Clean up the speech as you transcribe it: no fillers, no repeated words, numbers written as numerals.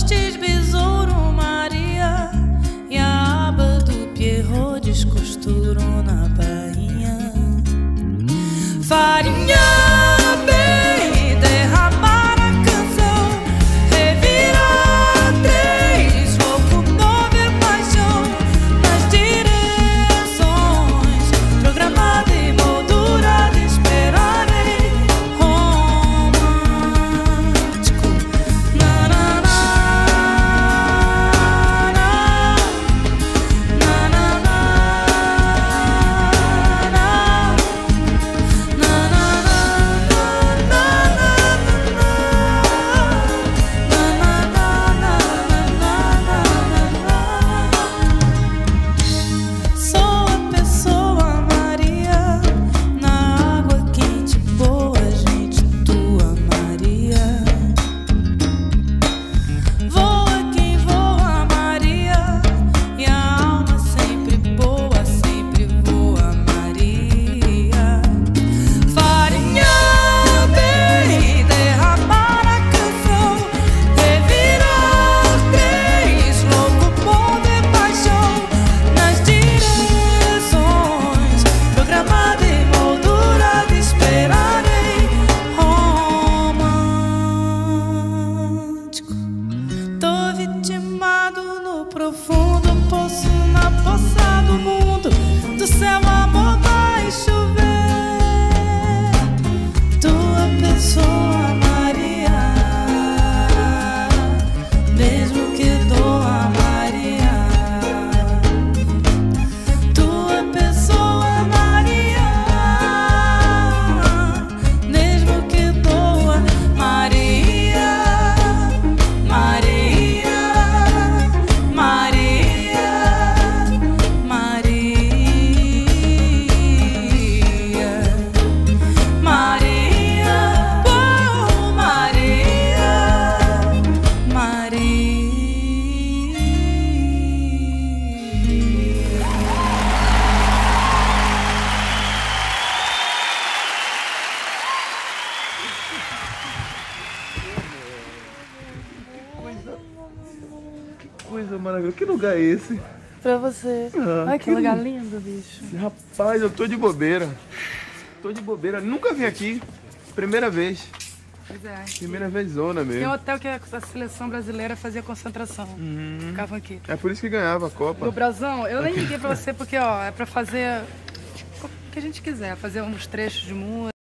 Postes, besouro, Maria, e a aba do Pierrot descosturou na bainha. Farinha bem derramar a canção, revirar três, locomover paixão nas direções, programada e moldurada, esperarei romântico. Na na na na na na na. Sou a pessoa Maria, na água quente boa, gente, tua Maria. Voa quem voa, Maria, e a alma sempre boa, sempre voa, Maria. Farinha bem derramar a canção, revirar três, locomover paixão nas direções, programada e moldurada, esperarei romântico. Tô vitimado no profundo poço, na poça do mundo, do céu amor vai chover. Tua pessoa Maria, mesmo que doa Maria. Tua pessoa Maria, mesmo que doa Maria. Maria, Maria, Maria, Maria, oh Maria, Maria. Que coisa maravilhosa. Que lugar é esse? Pra você. Ah, Ai, que lugar lindo, bicho. Rapaz, eu tô de bobeira. Tô de bobeira. Nunca vim aqui. Primeira vez. Pois é. Primeira vez zona Tem um mesmo. hotel que a seleção brasileira fazia concentração. Ficavam aqui. É por isso que ganhava a Copa. Do Brasão, eu nem liguei pra você porque, ó, é pra fazer o que a gente quiser. Fazer uns trechos de música.